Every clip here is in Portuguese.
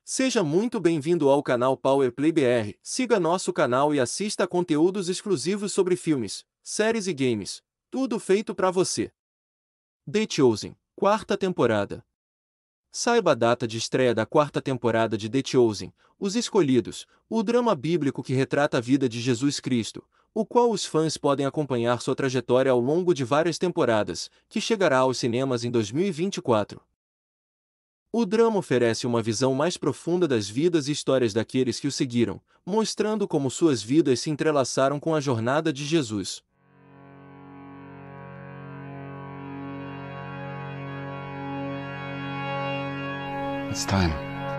Seja muito bem-vindo ao canal Powerplay BR. Siga nosso canal e assista a conteúdos exclusivos sobre filmes, séries e games. Tudo feito para você. The Chosen, quarta temporada. Saiba a data de estreia da quarta temporada de The Chosen, Os Escolhidos, o drama bíblico que retrata a vida de Jesus Cristo, o qual os fãs podem acompanhar sua trajetória ao longo de várias temporadas, que chegará aos cinemas em 2024. O drama oferece uma visão mais profunda das vidas e histórias daqueles que o seguiram, mostrando como suas vidas se entrelaçaram com a jornada de Jesus. It's time.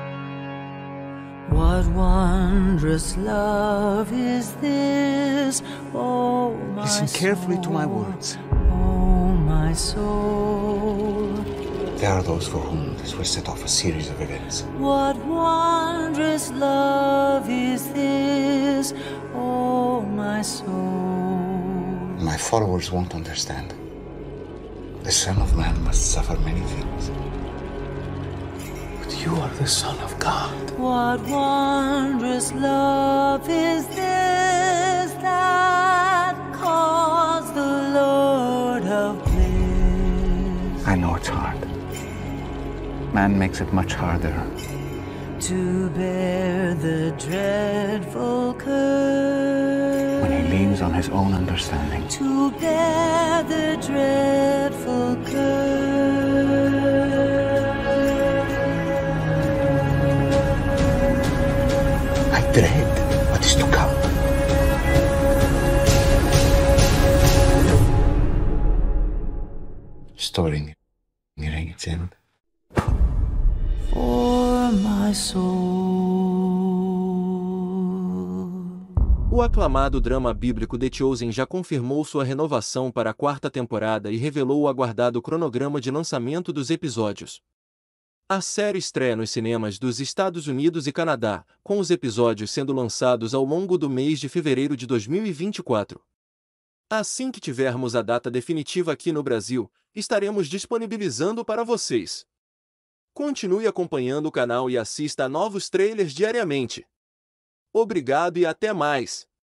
What wondrous love is this, oh my Listen carefully to my soul, words. oh my soul. There are those for whom this will set off a series of events. What wondrous love is this, oh my soul. My followers won't understand. The Son of Man must suffer many things. But you are the Son of God. What wondrous love is this that calls the Lord of bliss I know it's hard. Man makes it much harder. to bear the dreadful curse, When he leans on his own understanding. to bear the dreadful curse. I dread what is to come. Story nearing its end. For my soul. O aclamado drama bíblico The Chosen já confirmou sua renovação para a quarta temporada e revelou o aguardado cronograma de lançamento dos episódios. A série estreia nos cinemas dos Estados Unidos e Canadá, com os episódios sendo lançados ao longo do mês de fevereiro de 2024. Assim que tivermos a data definitiva aqui no Brasil, estaremos disponibilizando para vocês. Continue acompanhando o canal e assista a novos trailers diariamente. Obrigado e até mais!